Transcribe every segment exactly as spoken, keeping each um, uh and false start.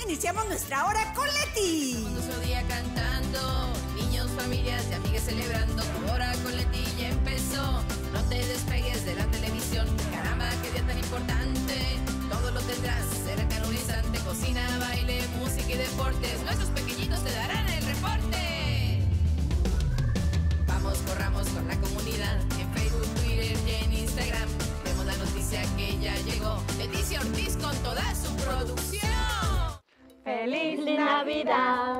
iniciamos nuestra hora con Leti. Cuando se día cantando, niños, familias y amigas celebrando, tu hora con Leti ya empezó. No te despegues de la televisión, caramba, qué día tan importante. Todo lo tendrás, será canonizante, cocina, baile, música y deportes. Nuestros pequeñitos te darán el reporte. Vamos, corramos con la comunidad, en Facebook, Twitter y en Instagram. Vemos la noticia que ya llegó, Leticia Ortiz con toda su producción. ¡Feliz Navidad!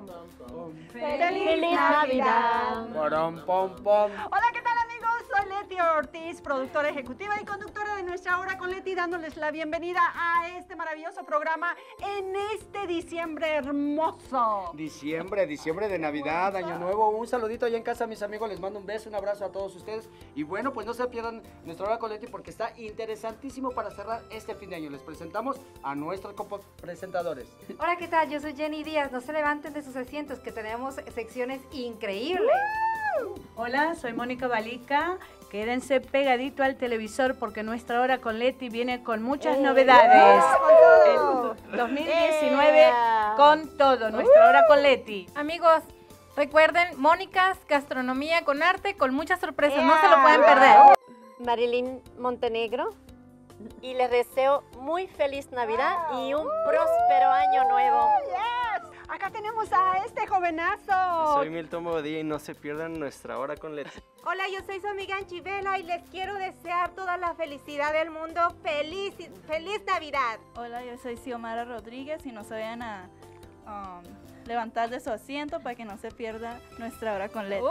¡Feliz, ¡Feliz Navidad! Hola, ¿qué tal, amigos? Soy Leti Ortiz, productora ejecutiva y conductora de Nuestra Hora con Leti, dándoles la bienvenida a este maravilloso programa en este diciembre hermoso. Diciembre, diciembre de Navidad, Año Nuevo. Un saludito allá en casa a mis amigos, les mando un beso, un abrazo a todos ustedes. Y bueno, pues no se pierdan Nuestra Hora con Leti porque está interesantísimo para cerrar este fin de año. Les presentamos a nuestros presentadores. Hola, ¿qué tal? Yo soy Jenny Díaz. No se levanten de sus asientos, que tenemos secciones increíbles. Hola, soy Mónica Balica. Quédense pegadito al televisor porque Nuestra Hora con Leti viene con muchas ¡Eh! novedades. ¡Con todo! El dos mil diecinueve ¡Eh! con todo. Nuestra Hora con Leti. Amigos, recuerden, Mónica's Gastronomía con Arte, con muchas sorpresas, no se lo pueden perder. Marilyn Montenegro, y les deseo muy feliz Navidad y un próspero año nuevo. Yes. Acá tenemos a este jovenazo. Soy Milton Bodía y no se pierdan Nuestra Hora con Leti. Hola, yo soy su amiga Anchivela y les quiero desear toda la felicidad del mundo. ¡Feliz, feliz Navidad! Hola, yo soy Xiomara Rodríguez y no se vayan a um, levantar de su asiento para que no se pierda Nuestra Hora con Leti. Uh,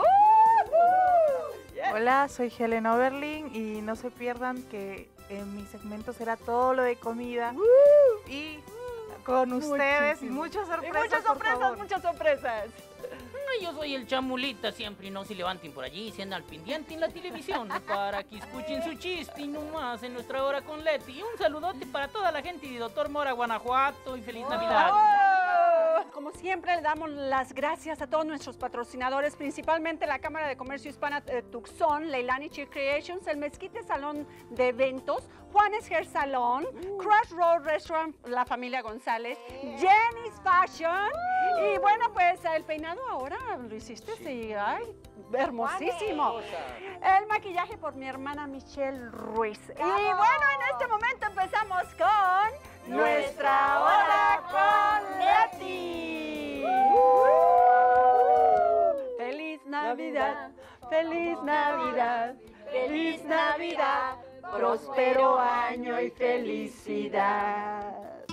uh, yes. Hola, soy Helen Oberlin y no se pierdan que en mi segmento será todo lo de comida uh, y con ustedes y muchas sorpresas. Y muchas sorpresas, muchas sorpresas. Yo soy el Chamulita siempre y no se levanten por allí, se andan al pendiente en la televisión para que escuchen su chiste y nomás en Nuestra Hora con Leti. Y un saludote para toda la gente de Doctor Mora, Guanajuato y feliz Navidad. Oh, como siempre, le damos las gracias a todos nuestros patrocinadores, principalmente la Cámara de Comercio Hispana eh, Tucson, Leilani Chic Creations, el Mezquite Salón de Eventos, Juanes Hair Salon, uh. Crush Road Restaurant, la familia González, Jenny's Fashion, y bueno, pues el peinado ahora lo hiciste, sí, sí ay, hermosísimo. El maquillaje por mi hermana Michelle Ruiz. Y bueno, en este momento empezamos con Nuestra Hora con Leti. ¡Feliz Navidad! ¡Feliz Navidad! ¡Feliz Navidad! ¡Próspero año y felicidad!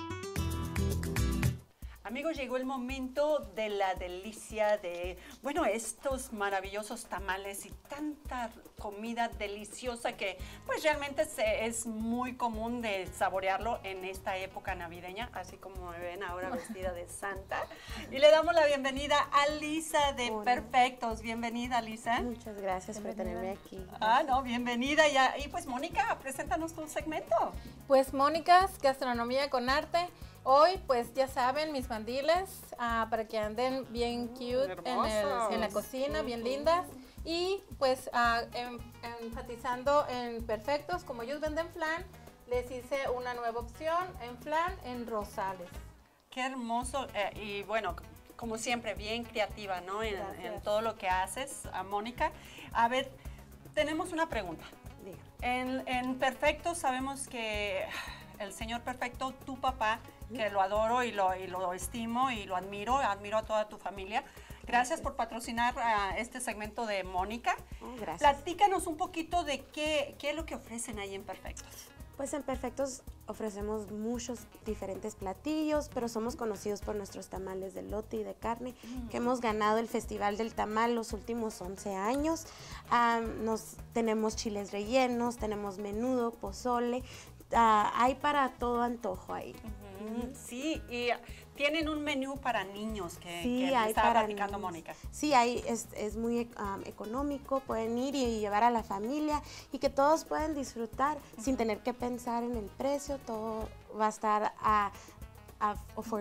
Amigos, llegó el momento de la delicia de, bueno, estos maravillosos tamales y tanta comida deliciosa que pues realmente se, es muy común de saborearlo en esta época navideña, así como me ven ahora vestida de santa. Y le damos la bienvenida a Lisa de Hola. Perfectos. Bienvenida, Lisa. Muchas gracias bienvenida. por tenerme aquí. Gracias. Ah, no, bienvenida. Y, y pues, Mónica, preséntanos tu segmento. Pues Mónica's Gastronomía con Arte. Hoy, pues ya saben, mis mandiles, uh, para que anden bien cute en, el, en la cocina, bien lindas. Y pues uh, en, enfatizando en perfectos, como ellos venden flan, les hice una nueva opción en flan en rosales. Qué hermoso. Eh, y bueno, como siempre, bien creativa, ¿no? En, en todo lo que haces, a Mónica. A ver, tenemos una pregunta. En, en Perfectos sabemos que el señor Perfecto, tu papá, que lo adoro y lo, y lo estimo y lo admiro, admiro a toda tu familia. Gracias por patrocinar uh, este segmento de Mónica. Oh, gracias. Platícanos un poquito de qué, qué es lo que ofrecen ahí en Perfectos. Pues en Perfectos ofrecemos muchos diferentes platillos, pero somos conocidos por nuestros tamales de elote y de carne, mm. que hemos ganado el Festival del Tamal los últimos once años. Um, nos, tenemos chiles rellenos, tenemos menudo, pozole, uh, hay para todo antojo ahí. Uh-huh. Mm. Sí, y tienen un menú para niños que, sí, que hay estaba para platicando niños. Mónica. Sí, hay, es, es muy um, económico, pueden ir y llevar a la familia y que todos puedan disfrutar uh-huh. sin tener que pensar en el precio, todo va a estar a, a affordable.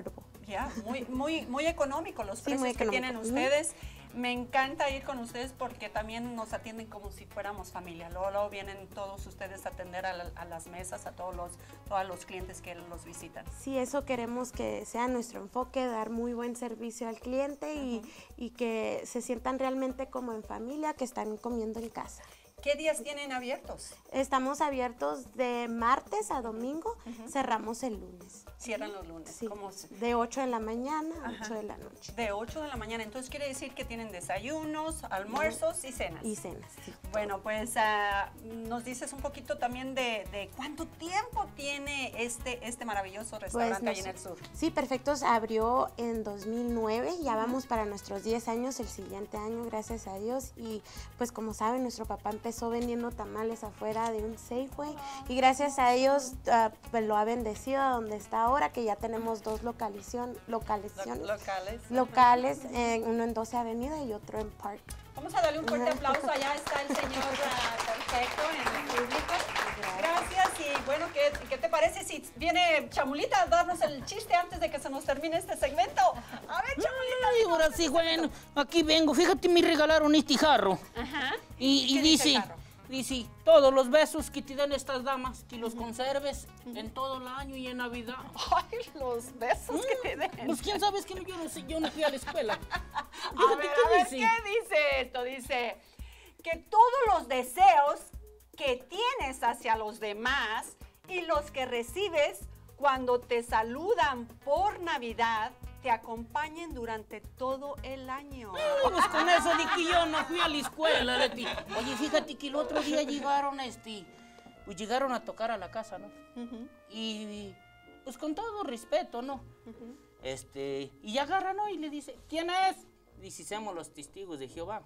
Ya, muy, muy, muy económico los Sí, precios muy que económico. tienen Ujú. ustedes. Me encanta ir con ustedes porque también nos atienden como si fuéramos familia. Luego, luego vienen todos ustedes a atender a, la- a las mesas, a todos los, todos los clientes que los visitan. Sí, eso queremos que sea nuestro enfoque, dar muy buen servicio al cliente y, y que se sientan realmente como en familia, que están comiendo en casa. ¿Qué días tienen abiertos? Estamos abiertos de martes a domingo, cerramos el lunes. Cierran los lunes. Sí, ¿Cómo se- de ocho de la mañana a Ajá. ocho de la noche. De ocho de la mañana. Entonces quiere decir que tienen desayunos, almuerzos y cenas. Y cenas, sí. Bueno, pues ah, nos dices un poquito también de, de cuánto tiempo tiene este, este maravilloso restaurante ahí en el sur. Sí, Perfectos abrió en dos mil nueve, ya vamos para nuestros diez años el siguiente año, gracias a Dios. Y pues como saben, nuestro papá empezó vendiendo tamales afuera de un Safeway y gracias a ellos ah, pues lo ha bendecido a donde está ahora, que ya tenemos dos localización, localizaciones, Locales. locales, eh, uno en doce Avenida y otro en Park. Vamos a darle un fuerte aplauso. Allá está el señor ah, Perfecto en el público. Gracias. Y bueno, ¿qué, qué te parece si viene Chamulita a darnos el chiste antes de que se nos termine este segmento? A ver, Chamulita. Ay, ahora sí, bueno, aquí vengo. Fíjate, me regalaron este jarro. Ajá. Y, y ¿Qué dice el dice, jarro? dice, todos los besos que te den estas damas, que los conserves en todo el año y en Navidad. Ay, los besos que te den. Pues quién sabe, es que yo no sé, yo no fui a la escuela. A Fíjate, ver, ¿qué a ver, dice? ¿qué dice esto? Dice que todos los deseos que tienes hacia los demás y los que recibes cuando te saludan por Navidad te acompañen durante todo el año. Ay, pues con eso de que yo no fui a la escuela, Leti. Oye, fíjate que el otro día llegaron, este, pues llegaron a tocar a la casa, ¿no? Y, pues con todo respeto, ¿no? Este, y agarra, ¿no? Y le dice, ¿quién es? Dice, somos los testigos de Jehová.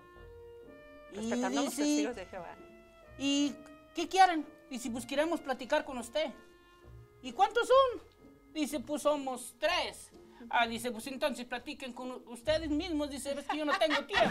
Y Respetando los dice, testigos de Jehová. ¿y qué quieren? Dice, pues queremos platicar con usted. ¿Y cuántos son? Dice, pues somos tres. Ah, dice, pues entonces platiquen con ustedes mismos. Dice, es que yo no tengo tiempo.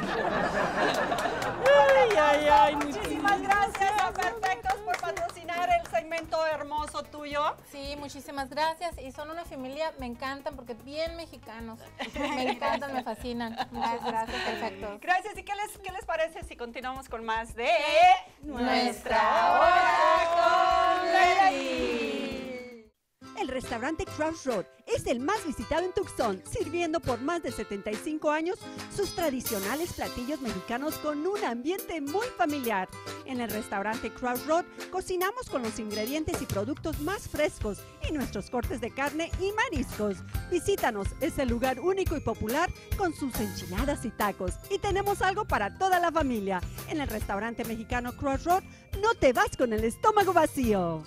Ay, ay, ay. Muchísimas gracias a Perfectos por patrocinar el segmento hermoso tuyo. Sí, muchísimas gracias. Y son una familia, me encantan porque bien mexicanos. Me encantan, me fascinan. Muchas gracias, Perfectos. Gracias. ¿Y qué les, qué les parece si continuamos con más de Nuestra Hora con Leti? El restaurante Crossroad es el más visitado en Tucson, sirviendo por más de setenta y cinco años sus tradicionales platillos mexicanos con un ambiente muy familiar. En el restaurante Crossroad cocinamos con los ingredientes y productos más frescos y nuestros cortes de carne y mariscos. Visítanos, es el lugar único y popular con sus enchiladas y tacos. Y tenemos algo para toda la familia. En el restaurante mexicano Crossroad no te vas con el estómago vacío.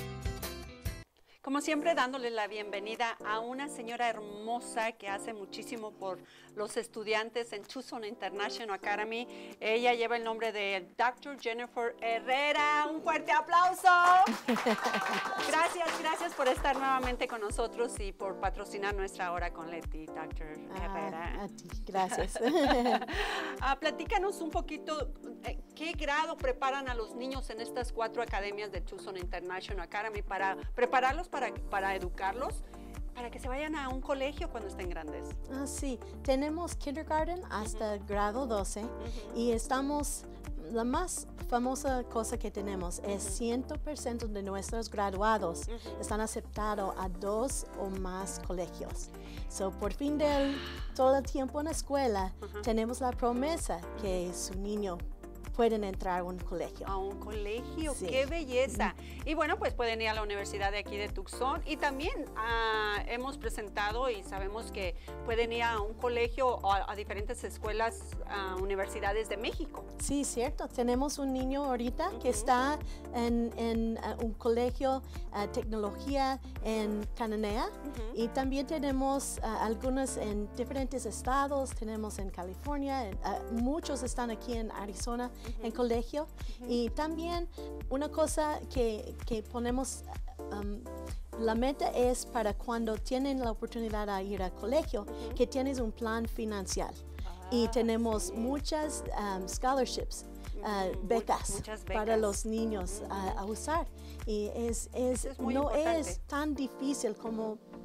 Como siempre, dándole la bienvenida a una señora hermosa que hace muchísimo por los estudiantes en Tucson International Academy. Ella lleva el nombre de doctor Jennifer Herrera. Un fuerte aplauso. Gracias, gracias por estar nuevamente con nosotros y por patrocinar nuestra hora con Leti, doctor Herrera. A ti, gracias. Ah, platícanos un poquito, eh, ¿qué grado preparan a los niños en estas cuatro academias de Tucson International Academy para prepararlos para, para educarlos, para que se vayan a un colegio cuando estén grandes? Ah, sí, tenemos kindergarten hasta uh-huh. grado doce uh-huh. y estamos, la más famosa cosa que tenemos uh-huh. es cien por ciento de nuestros graduados uh-huh. están aceptados a dos o más colegios. So, por fin del todo el tiempo en la escuela, uh-huh. tenemos la promesa que su niño pueden entrar a un colegio. A un colegio, sí. ¡Qué belleza! Y bueno, pues pueden ir a la universidad de aquí de Tucson y también uh, hemos presentado y sabemos que pueden ir a un colegio o a, a diferentes escuelas, uh, universidades de México. Sí, cierto. Tenemos un niño ahorita uh-huh. que está en, en uh, un colegio uh, tecnología en Cananea uh-huh. y también tenemos uh, algunos en diferentes estados, tenemos en California, uh, muchos están aquí en Arizona uh-huh. en colegio uh-huh. y también una cosa que, que ponemos um, la meta es para cuando tienen la oportunidad de ir al colegio uh-huh. que tienes un plan financiero ah, y tenemos sí. muchas um, scholarships Uh, becas, Muchas becas para los niños uh, a usar y es, es, es muy no importante. es tan difícil como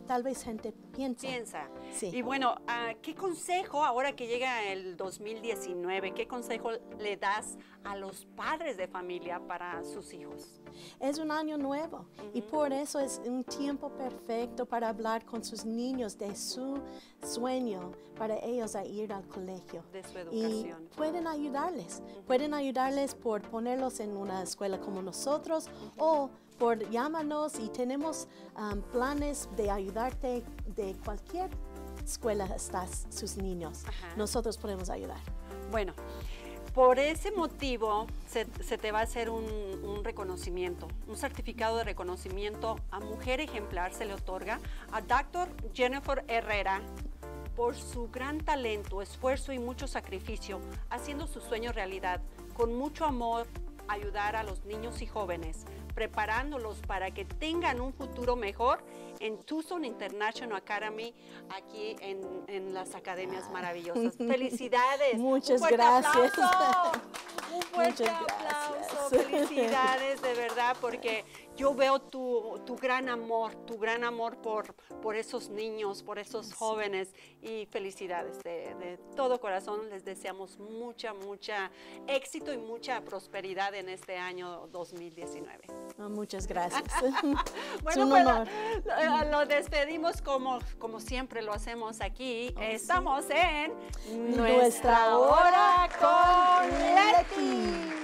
tal vez gente piensa. Piensa. Sí. Y bueno, uh, ¿qué consejo, ahora que llega el dos mil diecinueve, qué consejo le das a los padres de familia para sus hijos? Es un año nuevo uh-huh. y por eso es un tiempo perfecto para hablar con sus niños de su sueño para ellos a ir al colegio. De su educación. Y pueden ayudarles. Uh-huh. Pueden ayudarles por ponerlos en una escuela como nosotros uh-huh. o por llámanos y tenemos um, planes de ayudarte de cualquier escuela están sus niños. Ajá. Nosotros podemos ayudar. Bueno, por ese motivo se, se te va a hacer un, un reconocimiento, un certificado de reconocimiento a Mujer Ejemplar se le otorga a doctor Jennifer Herrera por su gran talento, esfuerzo y mucho sacrificio, haciendo su sueño realidad, con mucho amor, ayudar a los niños y jóvenes, preparándolos para que tengan un futuro mejor en Tucson International Academy, aquí en, en las academias maravillosas. ¡Felicidades! Muchas ¡Un fuerte gracias. aplauso! ¡Un fuerte Muchas aplauso! gracias. ¡Felicidades, de verdad! Porque yo veo tu, tu gran amor, tu gran amor por, por esos niños, por esos sí. jóvenes, y felicidades de, de todo corazón. Les deseamos mucha, mucha éxito y mucha prosperidad en este año dos mil diecinueve. Oh, muchas gracias. Bueno, es un pues, honor. Lo, lo despedimos como, como siempre lo hacemos aquí. Oh, Estamos sí. en Nuestra Hora con Leti.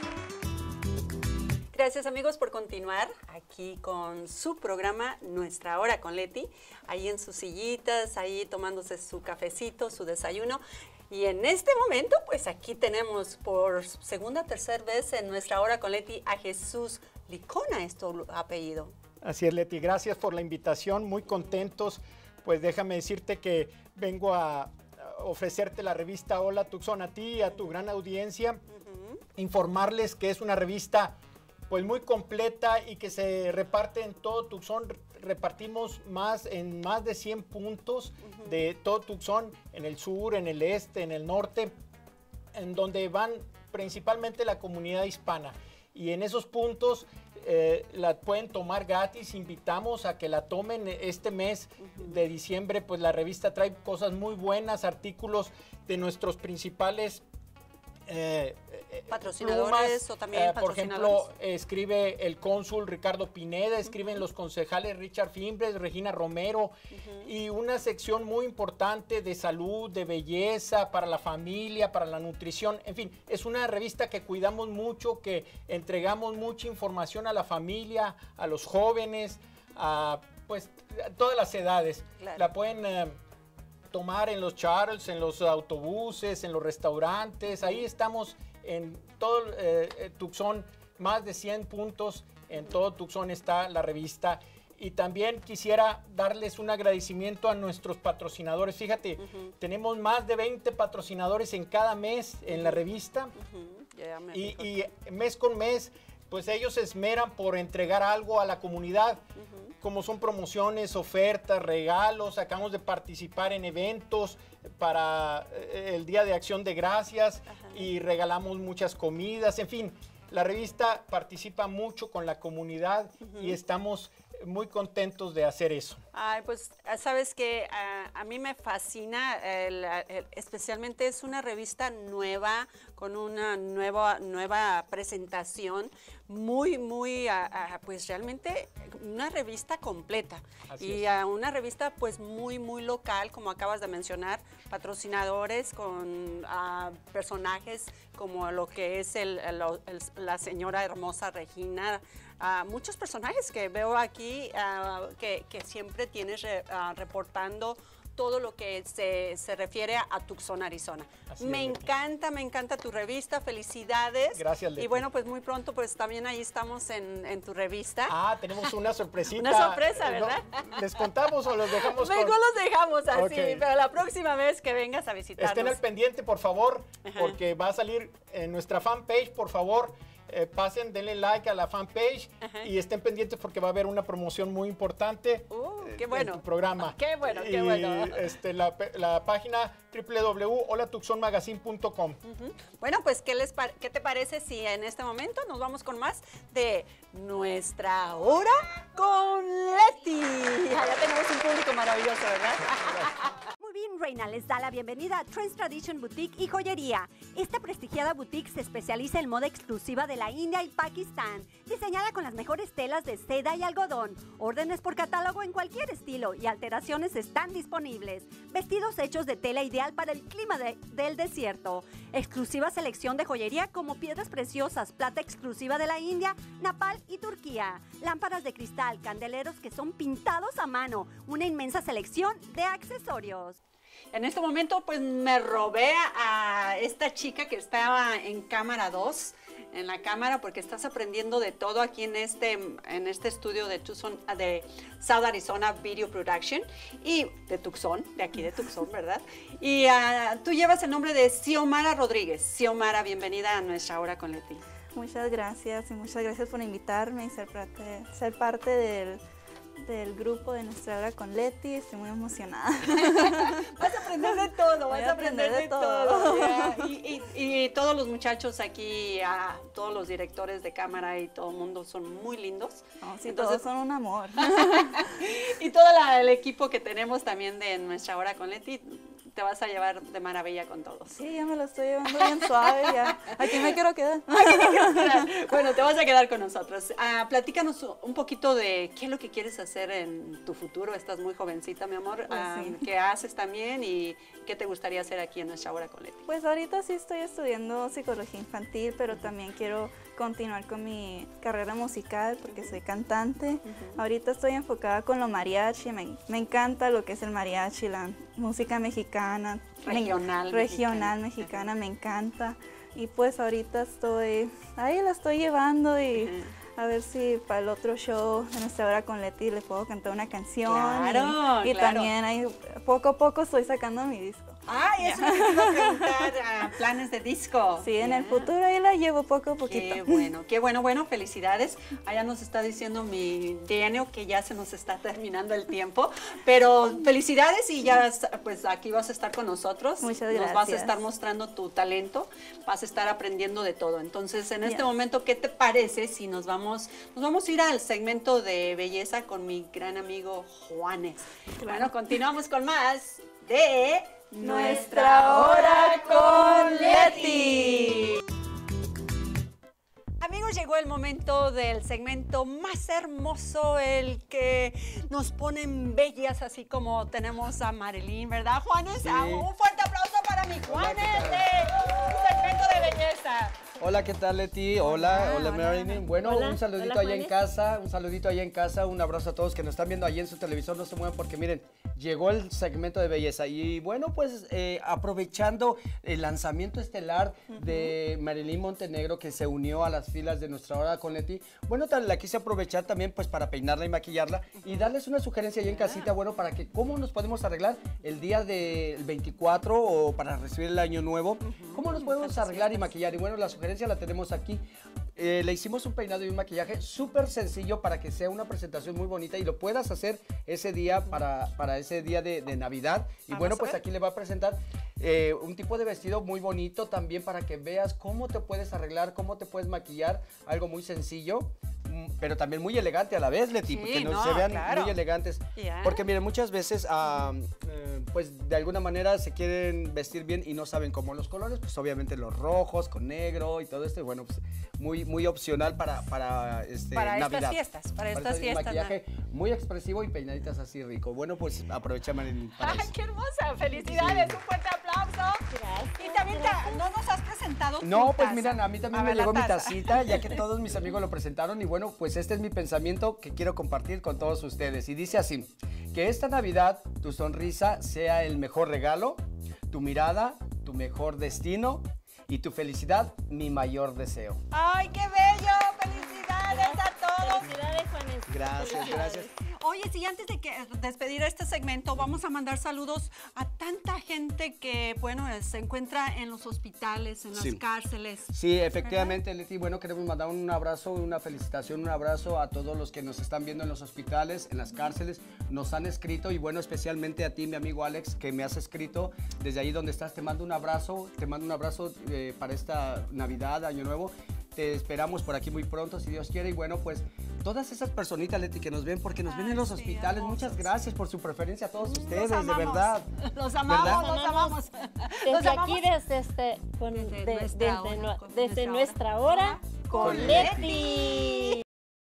Gracias amigos por continuar aquí con su programa Nuestra Hora con Leti, ahí en sus sillitas, ahí tomándose su cafecito, su desayuno. Y en este momento, pues aquí tenemos por segunda o tercera vez en Nuestra Hora con Leti a Jesús Licona, es tu apellido. Así es, Leti, gracias por la invitación, muy contentos. Pues déjame decirte que vengo a ofrecerte la revista Hola Tucson a ti y a tu gran audiencia, uh-huh. informarles que es una revista pues muy completa y que se reparte en todo Tucson. Repartimos más en más de cien puntos uh-huh. de todo Tucson, en el sur, en el este, en el norte, en donde van principalmente la comunidad hispana. Y en esos puntos eh, la pueden tomar gratis. Invitamos a que la tomen este mes uh-huh. de diciembre, pues la revista trae cosas muy buenas, artículos de nuestros principales Eh, patrocinadores plumas, o también eh, patrocinadores. Por ejemplo, eh, escribe el cónsul Ricardo Pineda, escriben uh-huh. los concejales Richard Fimbres, Regina Romero, uh-huh. y una sección muy importante de salud, de belleza, para la familia, para la nutrición. En fin, es una revista que cuidamos mucho, que entregamos mucha información a la familia, a los jóvenes, a pues a todas las edades. Claro. La pueden eh, tomar en los charles, en los autobuses, en los restaurantes. Ahí estamos en todo eh, Tucson, más de cien puntos en todo Tucson está la revista. Y también quisiera darles un agradecimiento a nuestros patrocinadores. Fíjate, uh-huh. tenemos más de veinte patrocinadores en cada mes en la revista. Uh-huh. Yeah, y, y mes con mes, pues ellos se esmeran por entregar algo a la comunidad. Uh-huh. Como son promociones, ofertas, regalos. Acabamos de participar en eventos para el Día de Acción de Gracias. Ajá. Y regalamos muchas comidas. En fin, la revista participa mucho con la comunidad uh-huh. y estamos muy contentos de hacer eso. Ay, pues sabes que uh, a mí me fascina, el, el, especialmente es una revista nueva, con una nueva, nueva presentación, muy, muy, uh, uh, pues realmente una revista completa. Así y uh, una revista pues muy, muy local, como acabas de mencionar, patrocinadores con uh, personajes como lo que es el, el, el, la señora hermosa Regina, Uh, muchos personajes que veo aquí uh, que, que siempre tienes re, uh, reportando todo lo que se, se refiere a Tucson, Arizona. Así me es, encanta, me encanta tu revista, felicidades. Gracias, Leti. Y bueno, pues muy pronto, pues también ahí estamos en, en tu revista. Ah, tenemos una sorpresita. Una sorpresa, ¿verdad? ¿No? ¿Les contamos o los dejamos? Mejor con... los dejamos así, okay. Pero la próxima vez que vengas a visitarnos. Estén al pendiente, por favor, Ajá. porque va a salir en nuestra fanpage, por favor. eh, pasen, denle like a la fanpage Ajá. y estén pendientes porque va a haber una promoción muy importante Uh, eh, qué bueno. en tu programa. Qué bueno, qué Y, bueno. Este, la, la página doble u doble u doble u punto hola tucson magazine punto com. Ujú. Bueno, pues, ¿qué, les par- ¿qué te parece si en este momento nos vamos con más de Nuestra Hora con Leti? Ya tenemos un público maravilloso, ¿verdad? Muy bien, Reina, les da la bienvenida a Trends Tradition Boutique y Joyería. Esta prestigiada boutique se especializa en moda exclusiva de la India y Pakistán, diseñada con las mejores telas de seda y algodón. Órdenes por catálogo en cualquier estilo y alteraciones están disponibles. Vestidos hechos de tela ideal para el clima de- del desierto. Exclusiva selección de joyería como piedras preciosas, plata exclusiva de la India, Nepal y Turquía. Lámparas de cristal, candeleros que son pintados a mano. Una inmensa selección de accesorios. En este momento, pues me robé a esta chica que estaba en cámara dos, en la cámara, porque estás aprendiendo de todo aquí en este, en este estudio de Tucson, de South Arizona Video Production, y de Tucson, de aquí de Tucson, ¿verdad? Y uh, tú llevas el nombre de Xiomara Rodríguez. Xiomara, bienvenida a Nuestra Hora con Leti. Muchas gracias y muchas gracias por invitarme y ser parte, ser parte del, del grupo de Nuestra Hora con Leti. Estoy muy emocionada. Vas a aprender de todo, Voy vas a aprender de todo. todo. Yeah. Y, y- y todos los muchachos aquí, ah, todos los directores de cámara y todo el mundo son muy lindos. No, sí, todos son un amor. Y todo la- el equipo que tenemos también de Nuestra Hora con Leti, te vas a llevar de maravilla con todos. Sí, ya me lo estoy llevando bien suave. Ya. Aquí me quiero quedar. Bueno, te vas a quedar con nosotros. Ah, platícanos un poquito de qué es lo que quieres hacer en tu futuro. Estás muy jovencita, mi amor. Pues Ah, sí. ¿Qué haces también y qué te gustaría hacer aquí en Nuestra Hora con Leti? Pues ahorita sí estoy estudiando psicología infantil, pero también quiero continuar con mi carrera musical porque soy cantante. Ahorita estoy enfocada con lo mariachi, me, me encanta lo que es el mariachi, la música mexicana. Regional Me- regional mexicana, me encanta. Y pues ahorita estoy, ahí la estoy llevando y a ver si para el otro show de Nuestra Hora con Leti le puedo cantar una canción. Claro, y, y claro. también ahí poco a poco estoy sacando mi disco. Ay, eso me iba a preguntar, ah, planes de disco. Sí, en el Ya. futuro ahí la llevo poco a poquito. Qué bueno, qué bueno, bueno, felicidades. Allá nos está diciendo mi Daniel que ya se nos está terminando el tiempo, pero felicidades y ya pues aquí vas a estar con nosotros. Muchas Nos vas a gracias. estar mostrando tu talento, vas a estar aprendiendo de todo. Entonces, en este Ya. momento, ¿qué te parece si nos vamos, nos vamos a ir al segmento de belleza con mi gran amigo Juanes? Bueno, continuamos con más de Nuestra Hora con Leti. Amigos, llegó el momento del segmento más hermoso, el que nos ponen bellas, así como tenemos a Marilyn, ¿verdad, Juanes? Sí. Ah, un fuerte aplauso para mi Juanes de segmento de belleza. Hola, ¿qué tal, Leti? Hola, hola, hola. Marilyn. Bueno, Hola, un saludito hola, allá en Juanes. casa, un saludito allá en casa, un abrazo a todos que nos están viendo allí en su televisor, no se muevan porque miren, llegó el segmento de belleza y bueno, pues eh, aprovechando el lanzamiento estelar de Marilyn Montenegro que se unió a las filas de Nuestra Hora con Leti, bueno, tal- la quise aprovechar también pues para peinarla y maquillarla y darles una sugerencia allá en casita, bueno, para que cómo nos podemos arreglar el día del veinticuatro o para recibir el año nuevo, cómo nos podemos arreglar y maquillar y bueno, la sugerencia la tenemos aquí. Eh, le hicimos un peinado y un maquillaje súper sencillo para que sea una presentación muy bonita y lo puedas hacer ese día para, para ese día de, de Navidad. Y Vamos bueno, a pues ver. aquí le va a presentar eh, un tipo de vestido muy bonito también para que veas cómo te puedes arreglar, cómo te puedes maquillar, algo muy sencillo, mm, pero también muy elegante a la vez, Leti, Sí, que nos no, se vean claro. muy elegantes. Ya. Porque miren, muchas veces, ah, eh, pues de alguna manera se quieren vestir bien y no saben cómo los colores, pues obviamente los rojos con negro y todo esto, y bueno, pues muy, muy opcional para, para, este, Para estas Navidad. fiestas, para estas este fiestas, maquillaje muy expresivo y peinaditas así rico. Bueno, pues aprovecha, Marilyn, para ¡Ay, eso. qué hermosa! ¡Felicidades! Un fuerte aplauso. Y también te- no nos has presentado No, tu pues taza. miren, a mí también A me ver, la llegó mi taza. tacita, ya que todos mis amigos lo presentaron y bueno, pues este es mi pensamiento que quiero compartir con todos ustedes. Y dice así, que esta Navidad tu sonrisa sea el mejor regalo, tu mirada, tu mejor destino y tu felicidad, mi mayor deseo. ¡Ay, qué bello! ¡Felicidades a todos! Felicidades, Juanes. Gracias, gracias. oye, sí, antes de que despedir este segmento, vamos a mandar saludos a tanta gente que, bueno, se encuentra en los hospitales, en las Sí. cárceles. Sí, efectivamente, Leti. Bueno, queremos mandar un abrazo, una felicitación, un abrazo a todos los que nos están viendo en los hospitales, en las cárceles, nos han escrito y bueno, especialmente a ti, mi amigo Alex, que me has escrito desde ahí donde estás. Te mando un abrazo, te mando un abrazo eh, para esta Navidad, Año Nuevo. Te esperamos por aquí muy pronto, si Dios quiere. Y bueno, pues todas esas personitas, Leti, que nos ven, porque nos ven en los hospitales, muchas gracias por su preferencia a todos ustedes, de verdad. Los amamos, ¿verdad? los amamos. Desde Los amamos. aquí, desde, este, con- Desde de- nuestra desde hora, nue- con desde nuestra nuestra hora con con Leti.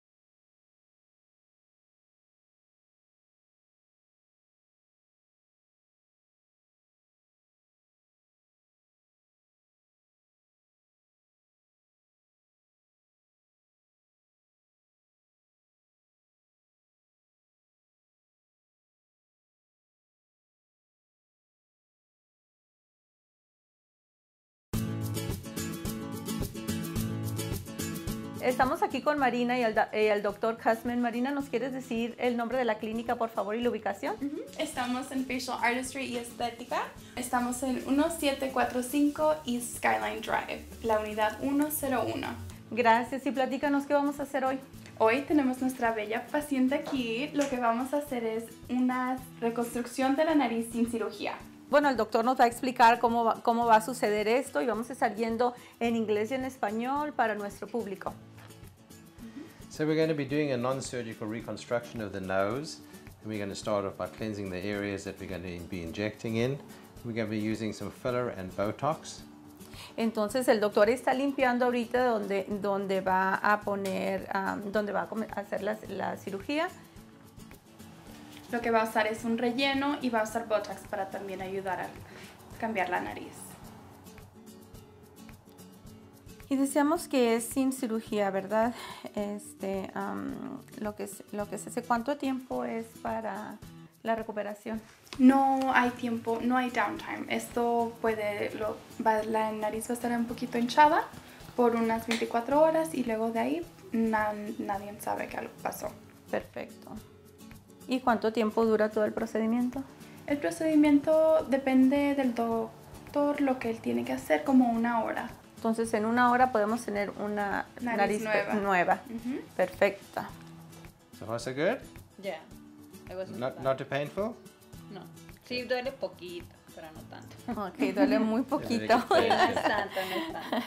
Estamos aquí con Marina y el, da- eh, el doctor Cusman. Marina, ¿nos quieres decir el nombre de la clínica, por favor, y la ubicación? Estamos en Facial Artistry y Estética. Estamos en diecisiete cuarenta y cinco East Skyline Drive, la unidad ciento uno. Gracias y platícanos qué vamos a hacer hoy. Hoy tenemos nuestra bella paciente aquí. Lo que vamos a hacer es una reconstrucción de la nariz sin cirugía. Bueno, el doctor nos va a explicar cómo va, cómo va a suceder esto y vamos a estar yendo en inglés y en español para nuestro público. So we're going to be doing a non-surgical reconstruction of the nose. And we're going to start off by cleansing the areas that we're going to be injecting in. We're going to be using some filler and Botox. Entonces el doctor está limpiando ahorita donde, donde va a poner, um, donde va a come- a hacer la, la cirugía. Lo que va a usar es un relleno y va a usar Botox para también ayudar a cambiar la nariz. Y decíamos que es sin cirugía, ¿verdad? Este, um, lo que es- lo que se hace, ¿cuánto tiempo es para la recuperación? No hay tiempo, no hay downtime. Esto puede, lo, va- la nariz va a estar un poquito hinchada por unas veinticuatro horas y luego de ahí na- nadie sabe qué algo pasó. Perfecto. ¿Y cuánto tiempo dura todo el procedimiento? El procedimiento depende del doctor, lo que él tiene que hacer, como una hora. Entonces en una hora podemos tener una Nariz nariz, nueva. nueva. Ujú. Perfecta. So far so good? Yeah. It wasn't Not, bad. not too painful? No. Sí, duele poquito, pero no tanto. Ok, duele muy poquito. Sí, no es tanto, no es tanto.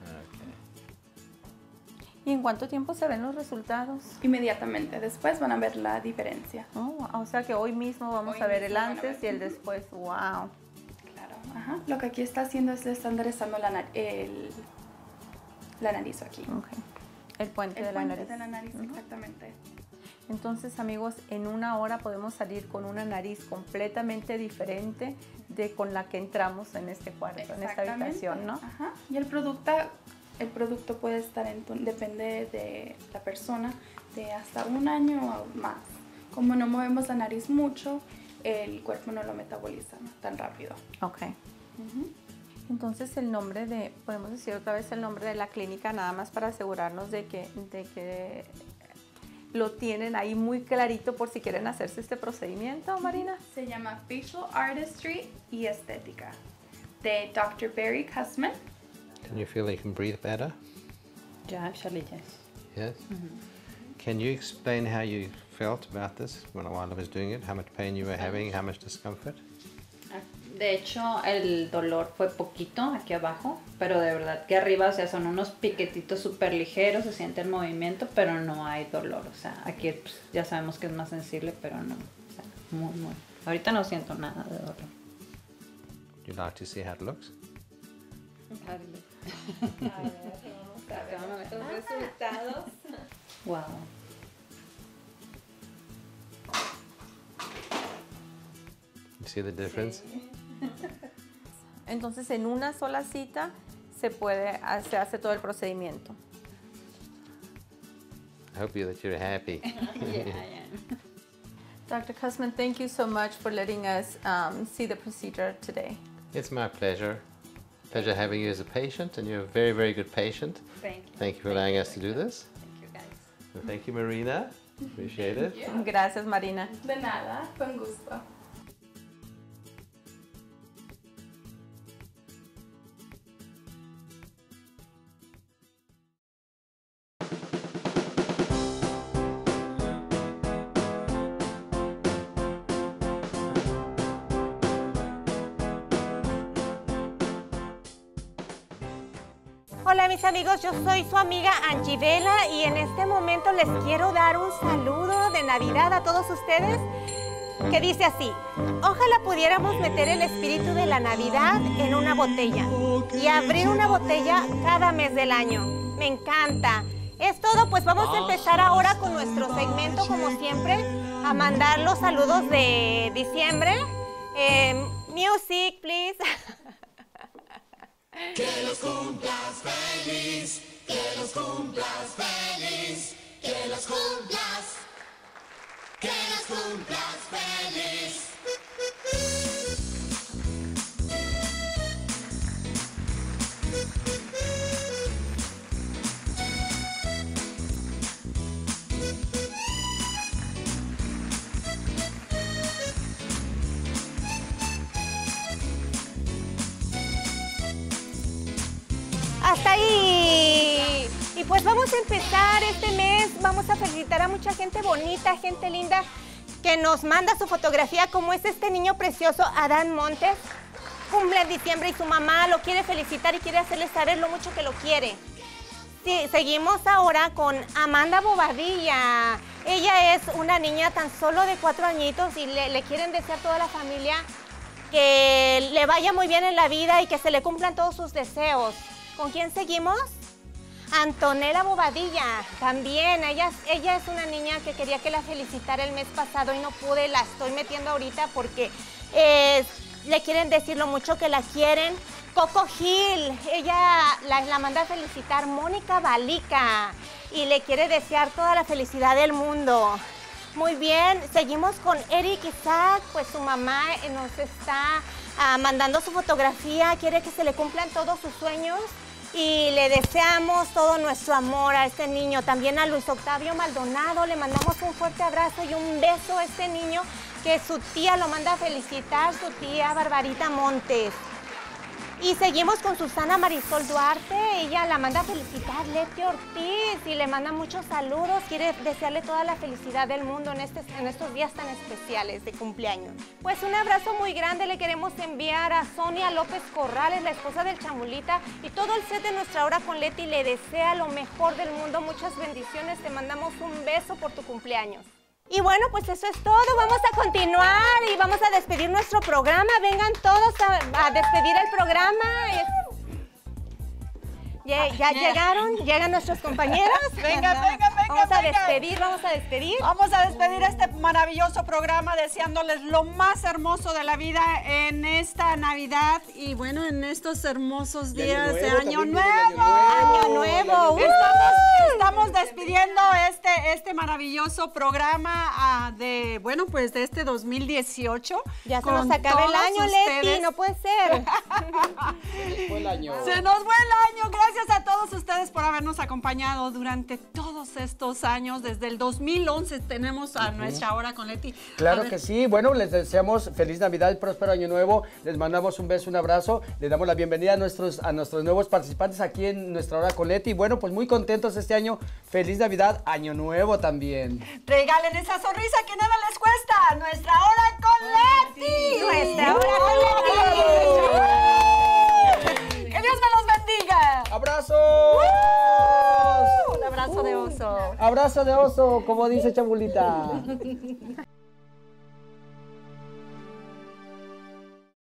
¿Y en cuánto tiempo se ven los resultados? Inmediatamente, después van a ver la diferencia. Oh, o sea que hoy mismo vamos Hoy a ver el mismo van a antes ver. y el después. Wow. Claro, ajá. Lo que aquí está haciendo es le está enderezando la, nar- el, la nariz aquí. El puente El de la puente nariz. de la nariz, exactamente. Entonces, amigos, en una hora podemos salir con una nariz completamente diferente de con la que entramos en este cuarto, en esta Exactamente. habitación, ¿no? Ajá. Y el producto, el producto puede estar, en tu- depende de la persona, de hasta un año o más. Como no movemos la nariz mucho, el cuerpo no lo metaboliza tan rápido. Ok. Entonces el nombre de, podemos decir otra vez el nombre de la clínica, nada más para asegurarnos de que, de que lo tienen ahí muy clarito por si quieren hacerse este procedimiento, Marina. Se llama Facial Artistry y Estética, de doctor Barry Cusman. Can you feel you can breathe better? Yeah, actually, yes. Yes? Can you explain how you felt about this when, while I was doing it? How much pain you were having? How much discomfort? De hecho, el dolor fue poquito aquí abajo, pero de verdad que arriba, o sea, son unos piquetitos súper ligeros, se siente el movimiento, pero no hay dolor. O sea, aquí pues, ya sabemos que es más sensible, pero no. O sea, muy, muy. Ahorita no siento nada de dolor. Would you like to see how it looks? Los resultados. Wow. You see the difference? Entonces en una sola cita se puede, se hace todo el procedimiento. I hope you that you're happy. Doctor Cusman, thank you so much for letting us um, see the procedure today. It's my pleasure. Pleasure having you as a patient, and you're a very, very good patient. Thank you. Thank you for allowing us to do this. Thank you, guys. And thank you, Marina. Appreciate it. Gracias, Marina. De nada, fue un gusto. Hola mis amigos, yo soy su amiga Angivela y en este momento les quiero dar un saludo de Navidad a todos ustedes que dice así: ojalá pudiéramos meter el espíritu de la Navidad en una botella y abrir una botella cada mes del año. Me encanta. Es todo, pues vamos a empezar ahora con nuestro segmento como siempre, a mandar los saludos de diciembre. Eh, music, please. Que los cumplas feliz, que los cumplas feliz, que los cumplas, que los cumplas feliz. Hasta ahí. Y pues vamos a empezar este mes, vamos a felicitar a mucha gente bonita, gente linda, que nos manda su fotografía, como es este niño precioso, Adán Montes. Cumple en diciembre y su mamá lo quiere felicitar y quiere hacerle saber lo mucho que lo quiere. Sí, seguimos ahora con Amanda Bobadilla. Ella es una niña tan solo de cuatro añitos y le, le quieren desear a toda la familia que le vaya muy bien en la vida y que se le cumplan todos sus deseos. ¿Con quién seguimos? Antonella Bobadilla, también, ella, ella es una niña que quería que la felicitara el mes pasado y no pude, la estoy metiendo ahorita porque eh, le quieren decir lo mucho que la quieren. Coco Gil, ella la, la manda a felicitar. Mónica Balica y le quiere desear toda la felicidad del mundo. Muy bien, seguimos con Eric Isaac, pues su mamá nos está uh, mandando su fotografía, quiere que se le cumplan todos sus sueños y le deseamos todo nuestro amor a este niño. También a Luis Octavio Maldonado le mandamos un fuerte abrazo y un beso a este niño que su tía lo manda a felicitar, su tía Barbarita Montes. Y seguimos con Susana Marisol Duarte, ella la manda a felicitar Leti Ortiz y le manda muchos saludos, quiere desearle toda la felicidad del mundo en, este, en estos días tan especiales de cumpleaños. Pues un abrazo muy grande le queremos enviar a Sonia López Corrales, la esposa del Chamulita, y todo el set de Nuestra Hora con Leti le desea lo mejor del mundo, muchas bendiciones, te mandamos un beso por tu cumpleaños. Y bueno, pues eso es todo, vamos a continuar y vamos a despedir nuestro programa. Vengan todos a, a despedir el programa. Ya, ya llegaron, llegan nuestros compañeros. Venga, venga, venga. Vamos a venga. despedir, vamos a despedir. Vamos a despedir este maravilloso programa deseándoles lo más hermoso de la vida en esta Navidad y bueno, en estos hermosos días de Año Nuevo. Año Nuevo. Uh. Estamos, estamos despidiendo este, este maravilloso programa uh, de, bueno, pues de este dos mil dieciocho. Ya se nos acaba el año, ustedes. Leti, no puede ser. Se nos fue el año. Se nos fue el año, gracias. Gracias a todos ustedes por habernos acompañado durante todos estos años. Desde el dos mil once tenemos a uh-huh. Nuestra Hora con Leti. Claro que sí. Bueno, les deseamos feliz Navidad, próspero año nuevo. Les mandamos un beso, un abrazo. Les damos la bienvenida a nuestros, a nuestros nuevos participantes aquí en Nuestra Hora con Leti. Bueno, pues muy contentos este año. Feliz Navidad, año nuevo también. Regalen esa sonrisa que nada les cuesta. Nuestra Hora con Leti. Nuestra Hora con Leti. ¡Que Dios me los bendiga! ¡Abrazos! ¡Uh! Un abrazo uh, de oso. Abrazo de oso, como dice Chamulita.